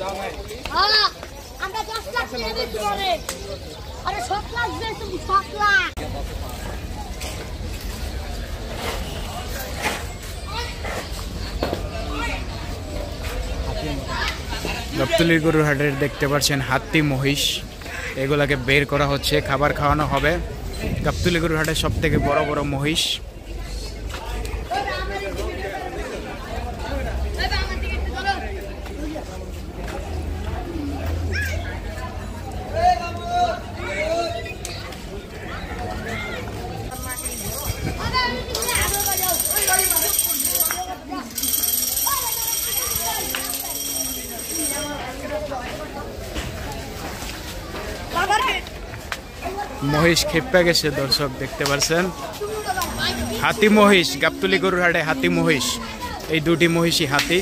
আমরা 10 লাখ টাকা বিক্রি করে আরে 7 লাখ দেই তুমি 7 লাখ গাবতলী গরুর হাটের দেখতে পাচ্ছেন হাতি মহিষ এগুলাকে বের করা হচ্ছে খাবার খাওয়ানো হবে গাবতলী গরুর হাটের সবথেকে বড় বড় মহিষ মহিষ খেপে গেছে দর্শক দেখতে পাচ্ছেন হাতি মহিষ গাবতলী গরুর হাটে হাতি মহিষ এই দুটি মহিষই হাতি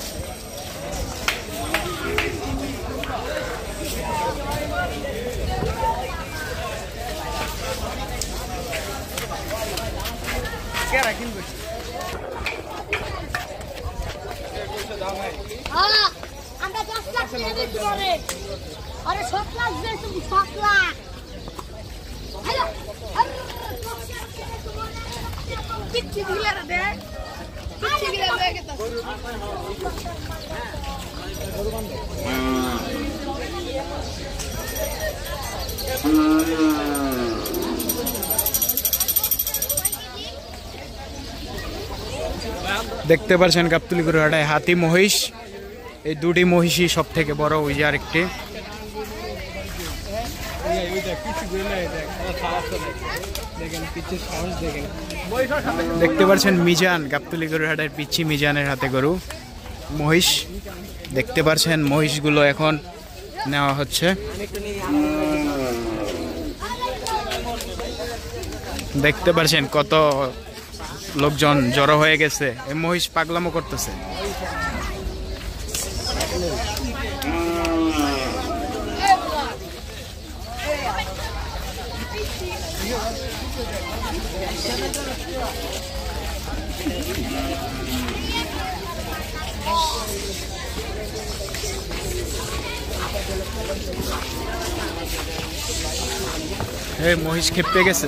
আমরা 10 লাখ টাকা বিক্রি করে আরে 7 লাখ দেই তুমি 7 লাখ পিচ্ছি দিলা রে পিচ্ছি দিলা লাগে তো দেখতে পাচ্ছেন গাবতলী গরুর হাটে হাতি মহিষ এই দুটি মহিষই সব থেকে বড় ওই যে আরেকটি দেখতে পাচ্ছেন মিজান গাবতলী গরুর হাটের পিচ্ছি মিজানের হাতে গরু মহিষ দেখতে পাচ্ছেন মহিষগুলো এখন নেওয়া হচ্ছে দেখতে পাচ্ছেন কত লোকজন জড়ো হয়ে গেছে এই মহিষ পাগলামো করতেছে এই মহিষ খেপে গেছে